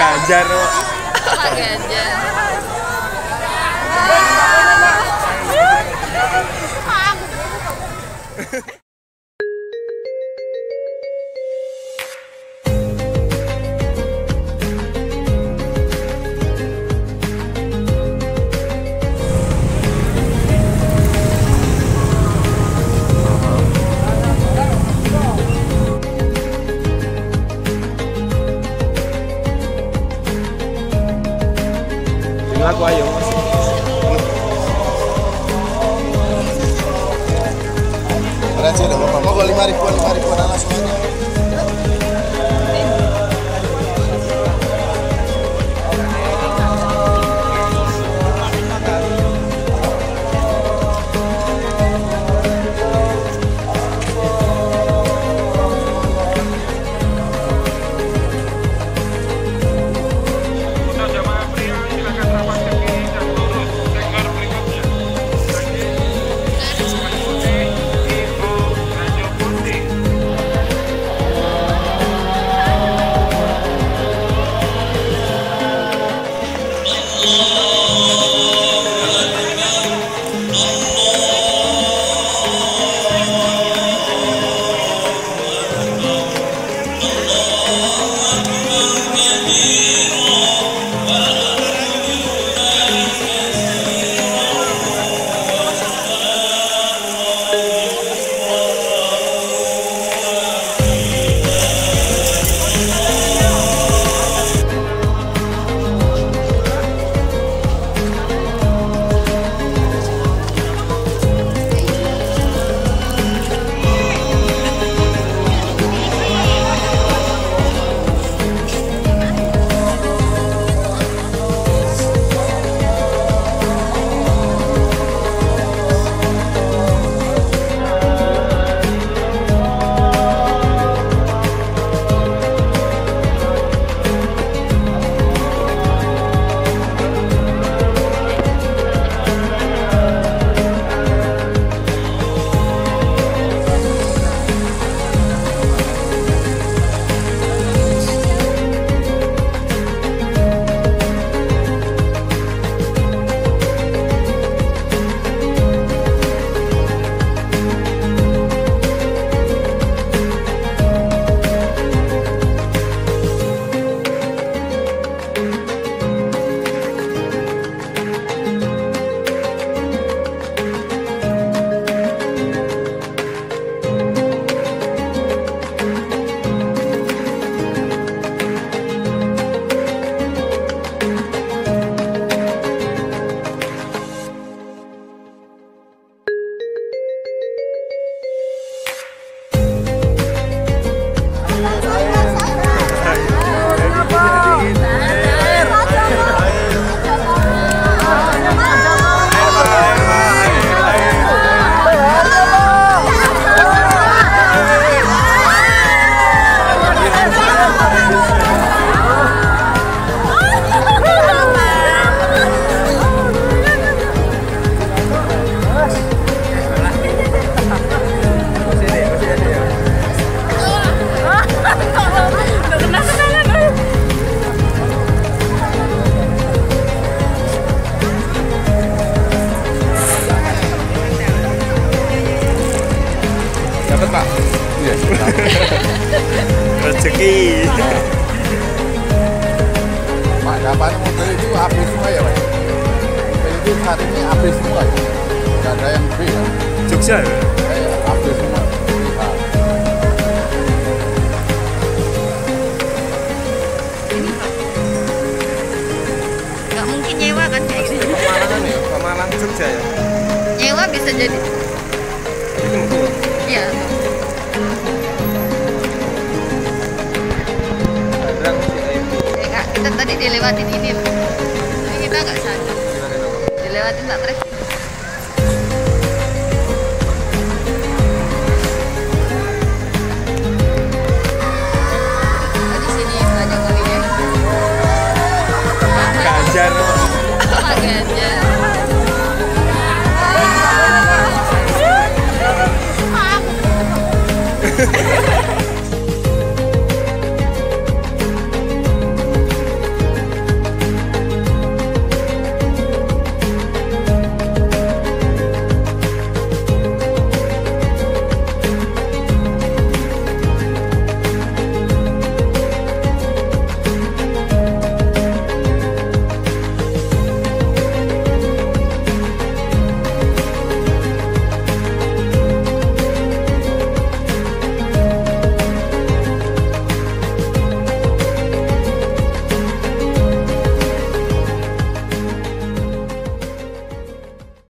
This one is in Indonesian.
Ganjar kok. Pak Ganjar. Lagu ayo Mas. Ada sih, mau kok 5.000 langsung aja. Dapat Pak? Iya. Rezeki. Pak, dapat mobil itu habis semua ya Pak? Mobil itu saat ini habis semua ya? Tidak ada yang B ya? Jogja ya? Habis semua. Nggak mungkin nyewa kan kayak gitu. Pemalangan ya? Pemalang Jogja ya? Nyewa bisa jadi. Iya. Kak, kita tadi dilewatin ini loh. Tapi kita nggak sadar. Dilewatin tak trek